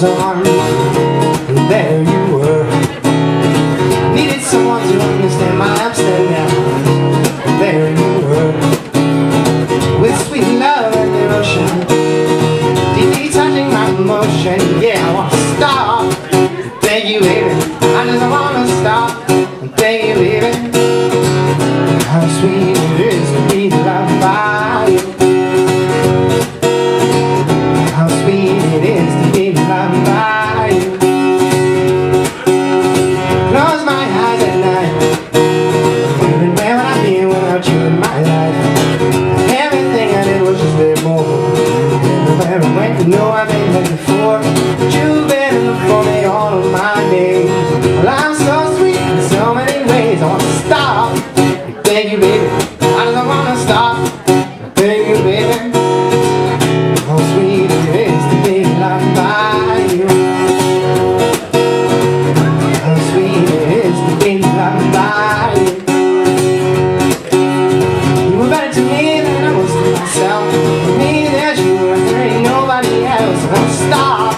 arms, and there you were. Needed someone to understand my ups and downs, and there you were. With sweet love and devotion, deeply touching my emotion. Yeah, I wanna stop. Thank you, baby. I just wanna stop. Thank you, baby. How sweet it is to be loved by you. How sweet it is to be loved by you. Close my eyes at night, wondering where would I be without you in my life. Everything I did was just live more. Everywhere I went, you know I've been there before. But you've been for me all of my days. Well, I'm so sweet in so many ways. I wanna stop. Thank you, baby. I just wanna stop. Thank you, baby. How sweet it is to be loved by you. How sweet it is to be loved by you. You were better to me than I was to myself. For me, there's you, and there ain't nobody else. I wanna stop.